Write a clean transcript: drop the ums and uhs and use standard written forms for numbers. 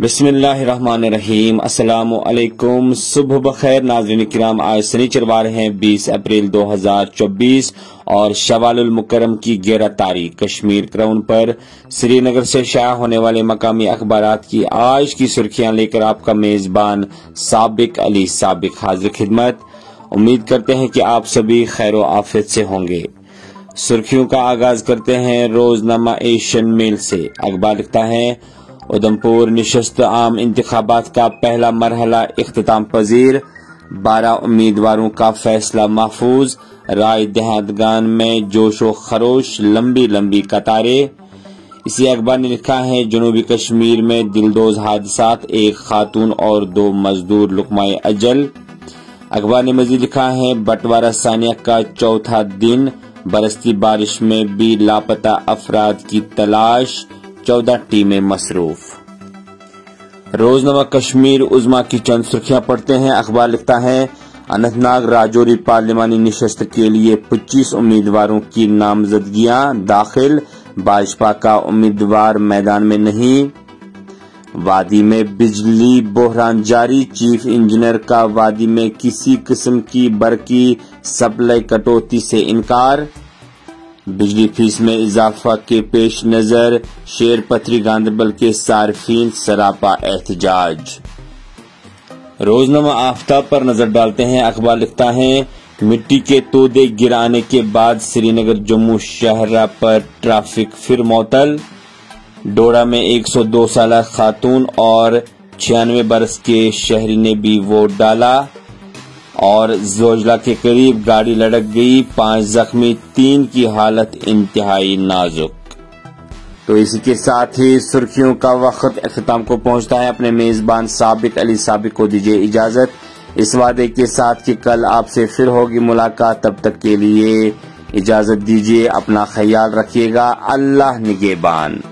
بسم اللہ الرحمن الرحیم۔ السلام علیکم، صبح بخیر ناظرین کرام۔ آج سنیچروار ہیں 20 اپریل 2024 اور شوال المکرم کی 11 تاریخ۔ کشمیر کراؤن پر سری نگر سے شائع ہونے والے مقامی اخبارات کی آج کی سرخیاں لے کر آپ کا میزبان سابق علی سابق حاضر خدمت۔ امید کرتے ہیں کہ آپ سبھی خیر و عافیت سے ہوں گے۔ سرخیوں کا آغاز کرتے ہیں روزنامہ ایشین میل سے۔ اخبار لکھتا ہے ادھمپور نشست عام انتخابات کا پہلا مرحلہ اختتام پذیر، 12 امیدواروں کا فیصلہ محفوظ، رائے دہندگان میں جوش و خروش، لمبی لمبی قطاریں۔ اسی اخبار نے لکھا ہے جنوبی کشمیر میں دلدوز حادثات، 1 خاتون اور 2 مزدور لقمۂ اجل۔ اخبار نے مزید لکھا ہے بٹوارہ ثانیہ کا چوتھا دن، برستی بارش میں بھی لاپتہ افراد کی تلاش، 14 ٹیمیں مصروف۔ روزنامہ کشمیر عظمیٰ کی چند سرخیاں پڑھتے ہیں۔ اخبار لکھتا ہے اننت ناگ راجوری پارلیمانی نشست کے لیے 25 امیدواروں کی نامزدگیاں داخل، بھاجپا کا امیدوار میدان میں نہیں۔ وادی میں بجلی بحران جاری، چیف انجینئر کا وادی میں کسی قسم کی برقی سپلائی کٹوتی سے انکار۔ بجلی فیس میں اضافہ کے پیش نظر شیر پتھری گاندربل کے صارفین سراپا احتجاج۔ روزنامہ آفتاب پر نظر ڈالتے ہیں۔ اخبار لکھتا ہے مٹی کے تودے گرانے کے بعد سری نگر جموں شاہراہ پر ٹریفک پھر معطل، ڈوڑا میں 102 سالہ خاتون اور 96 برس کے شہری نے بھی ووٹ ڈالا، اور زوجلا کے قریب گاڑی لڑک گئی، 5 زخمی، 3 کی حالت انتہائی نازک۔ تو اسی کے ساتھ ہی سرخیوں کا وقت اختتام کو پہنچتا ہے۔ اپنے میزبان سابق علی سابق کو دیجیے اجازت، اس وعدے کے ساتھ کہ کل آپ سے پھر ہوگی ملاقات۔ تب تک کے لیے اجازت دیجیے، اپنا خیال رکھیے گا، اللہ نگہبان۔